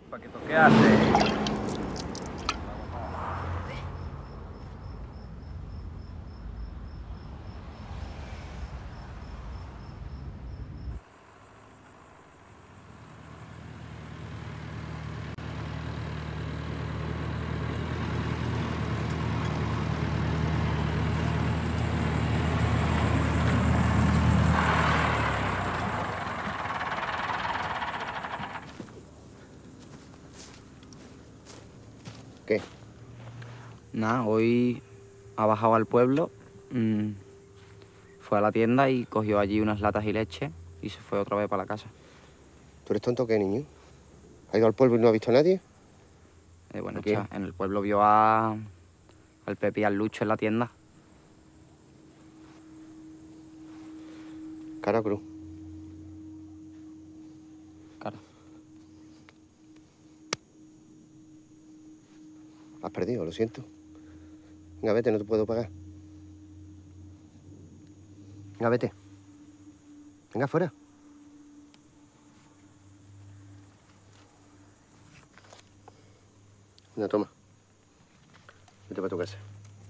Paquito, ¿qué hace? ¿Qué? Nada, hoy ha bajado al pueblo, fue a la tienda y cogió allí unas latas y leche y se fue otra vez para la casa. ¿Tú eres tonto o qué, niño? ¿Ha ido al pueblo y no ha visto a nadie? Bueno, ¿A quién? en el pueblo vio al Pepe y al Lucho en la tienda. Cara o cruz. Cara. Has perdido, lo siento. Venga, vete, no te puedo pagar. Venga, vete. Venga, fuera. Venga, toma. Vete para tu casa.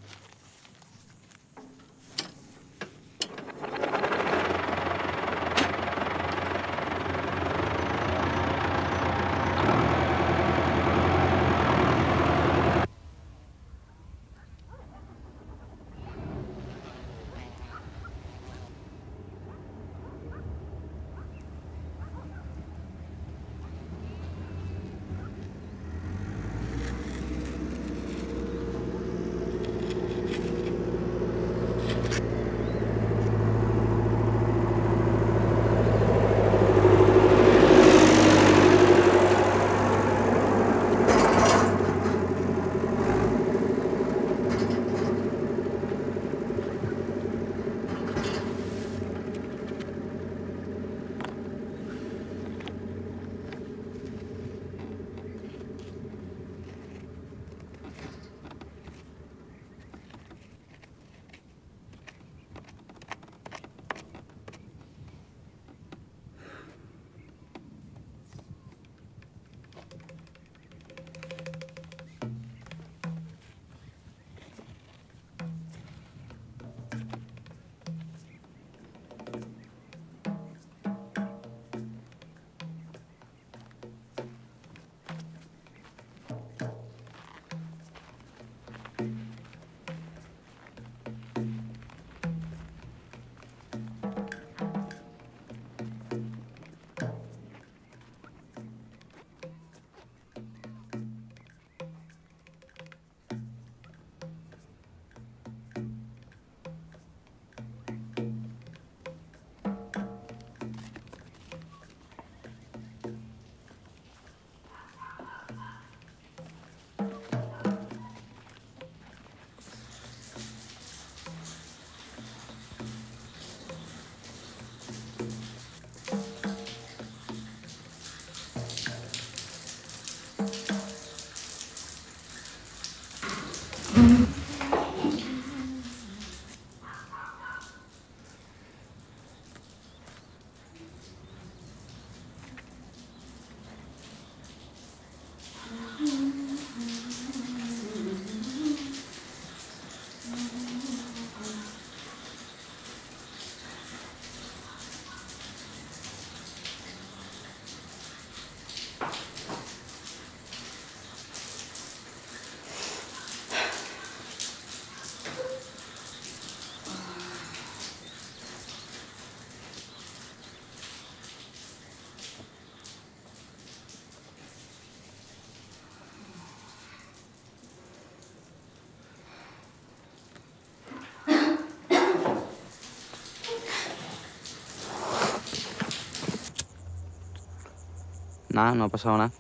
Nada, no ha pasado nada.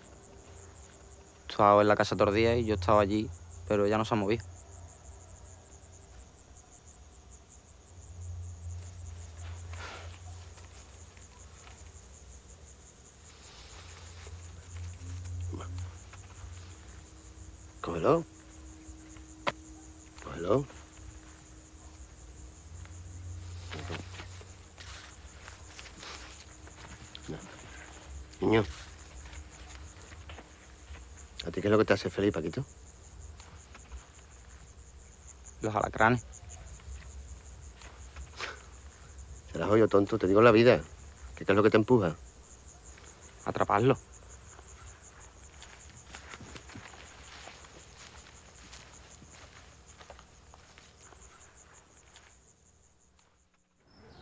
Estaba en la casa todos los días y yo estaba allí, pero ella no se ha movido. Cógelo. Cógelo. No. Niño. ¿A ti qué es lo que te hace feliz, Paquito? Los alacranes. Serás hoyo tonto, te digo la vida. ¿Qué es lo que te empuja? Atraparlos.